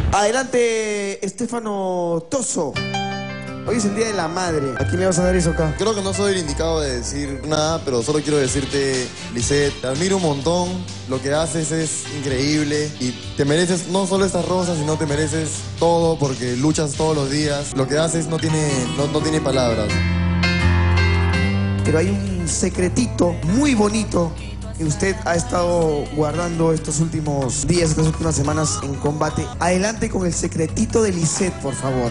Adelante, Estefano Toso. Hoy es el Día de la Madre. ¿A quién le vas a dar eso acá? Creo que no soy el indicado de decir nada, pero solo quiero decirte, Lisette, te admiro un montón. Lo que haces es increíble y te mereces no solo estas rosas, sino te mereces todo porque luchas todos los días. Lo que haces no tiene palabras. Pero hay un secretito muy bonito que usted ha estado guardando estos últimos días, estas últimas semanas en combate. Adelante con el secretito de Lisette, por favor.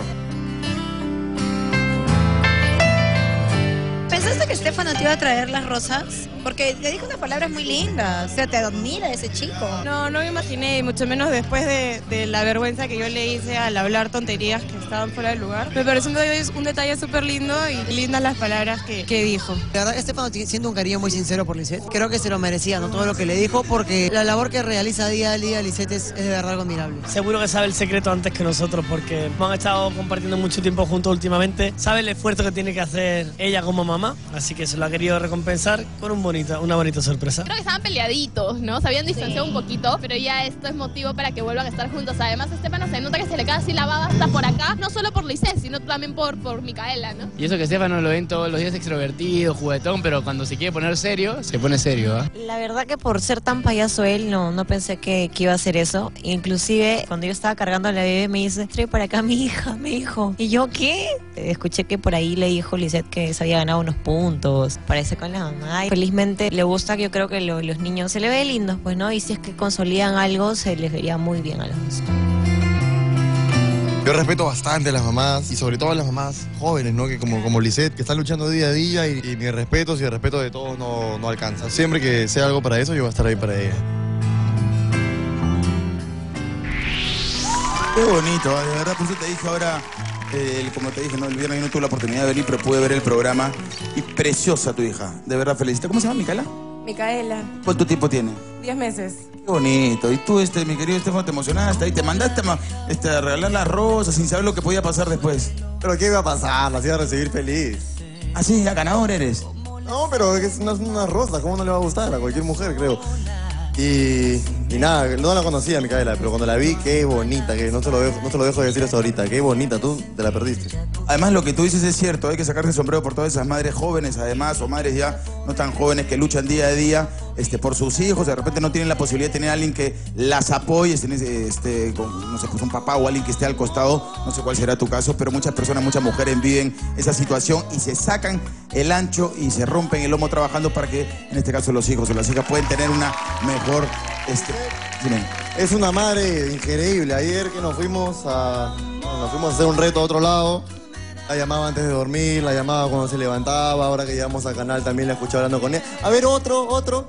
¿Pensaste que Estefano te iba a traer las rosas? Porque te dijo unas palabras muy lindas. O sea, te admira ese chico. No me imaginé, y mucho menos después de la vergüenza que yo le hice al hablar tonterías que estaban fuera del lugar. Me pareció un detalle súper lindo y lindas las palabras que dijo. La verdad, Estefano siente un cariño muy sincero por Lisette. Creo que se lo merecía, ¿no? Todo lo que le dijo, porque la labor que realiza día a día Lisette es de verdad algo admirable. Seguro que sabe el secreto antes que nosotros, porque hemos estado compartiendo mucho tiempo juntos últimamente. Sabe el esfuerzo que tiene que hacer ella como mamá, así que se lo ha querido recompensar con una bonita sorpresa. Creo que estaban peleaditos, ¿no? Se habían distanciado un poquito, pero ya esto es motivo para que vuelvan a estar juntos. Además, Estefano se nota que se le queda así la baba hasta por acá, no solo por Lisette, sino también por Micaela, ¿no? Y eso que Estefano lo ven todos los días extrovertido, juguetón, pero cuando se quiere poner serio, se pone serio, ¿eh? La verdad que por ser tan payaso él, no pensé que iba a hacer eso. Inclusive, cuando yo estaba cargando a la bebé, me dice, trae para acá a mi hija, me dijo. ¿Y yo qué? Escuché que por ahí le dijo Lisette que se había ganado unos puntos, parece con la mamá. Y felizmente le gusta, que yo creo que los niños se le ve lindos, pues, ¿no? Y si es que consolidan algo, se les vería muy bien a los dos. Yo respeto bastante a las mamás y sobre todo a las mamás jóvenes, ¿no? Que como Lisette, que están luchando día a día y mi respeto, si el respeto de todos no alcanza. Siempre que sea algo para eso, yo voy a estar ahí para ella. Qué bonito, de verdad, por eso te dije ahora, como te dije, ¿no? El viernes yo no tuve la oportunidad de venir, pero pude ver el programa. Y preciosa tu hija, de verdad, felicita. ¿Cómo se llama, Micaela? Micaela, ¿Cuánto tiempo tiene? 10 meses. Qué bonito. Y tú, mi querido Estefano, te emocionaste ahí, te mandaste a regalar las rosas sin saber lo que podía pasar después. ¿Pero qué iba a pasar? Las iba a recibir feliz. Ah, sí, ya ganador eres. No, pero es una rosa, ¿cómo no le va a gustar? A cualquier mujer, creo. Y nada, no la conocía, Micaela, pero cuando la vi, qué bonita, que no te lo dejo de decir hasta ahorita, qué bonita, tú te la perdiste. Además, lo que tú dices es cierto, hay que sacarse el sombrero por todas esas madres jóvenes, además, o madres ya no tan jóvenes que luchan día a día por sus hijos, de repente no tienen la posibilidad de tener a alguien que las apoye, con, no sé, pues un papá o alguien que esté al costado, no sé cuál será tu caso, pero muchas personas, muchas mujeres viven esa situación y se sacan el ancho y se rompen el lomo trabajando para que, en este caso, los hijos o las hijas pueden tener una mejor... Es una madre increíble. Ayer que nos fuimos a hacer un reto a otro lado, la llamaba antes de dormir, la llamaba cuando se levantaba, ahora que llegamos al canal también la escuché hablando con ella. A ver, otro.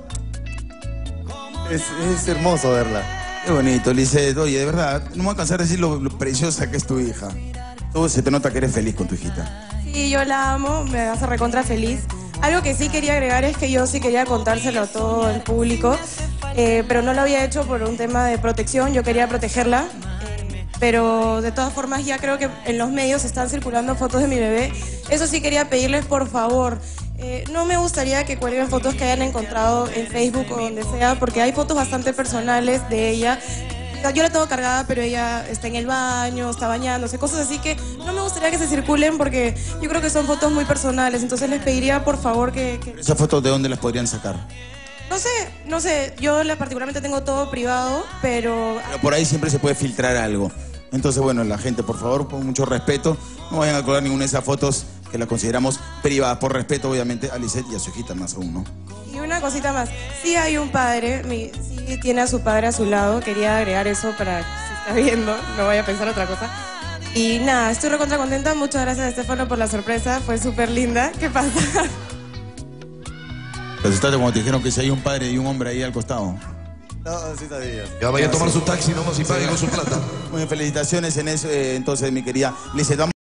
Es hermoso verla. Qué bonito, Lisette. Oye, de verdad, no me voy a cansar de decir lo preciosa que es tu hija. Todo se te nota que eres feliz con tu hijita. Sí, yo la amo, me hace recontra feliz. Algo que sí quería agregar es que yo sí quería contárselo a todo el público, pero no lo había hecho por un tema de protección, yo quería protegerla. Pero de todas formas ya creo que en los medios están circulando fotos de mi bebé. Eso sí quería pedirles, por favor, no me gustaría que cuelguen fotos que hayan encontrado en Facebook o donde sea, porque hay fotos bastante personales de ella. Yo la tengo cargada, pero ella está en el baño, está bañándose, cosas así que no me gustaría que se circulen porque yo creo que son fotos muy personales. Entonces les pediría, por favor, que... ¿Esas fotos de dónde las podrían sacar? No sé, yo particularmente tengo todo privado, pero por ahí siempre se puede filtrar algo. Entonces, bueno, la gente, por favor, con mucho respeto, no vayan a colgar ninguna de esas fotos que las consideramos privadas, por respeto, obviamente, a Lisette y a su hijita más aún, ¿no? Y una cosita más, sí hay un padre, sí tiene a su padre a su lado, quería agregar eso para, si está viendo, no vaya a pensar otra cosa. Y nada, estoy recontra contenta, muchas gracias Estefano por la sorpresa, fue súper linda. ¿Qué pasa? Resultaste cuando te dijeron que si hay un padre y un hombre ahí al costado. No, sí sabía. Ya vaya a tomar su taxi nomás y pague con su plata. Muy bien, felicitaciones en eso, entonces, mi querida Lisette.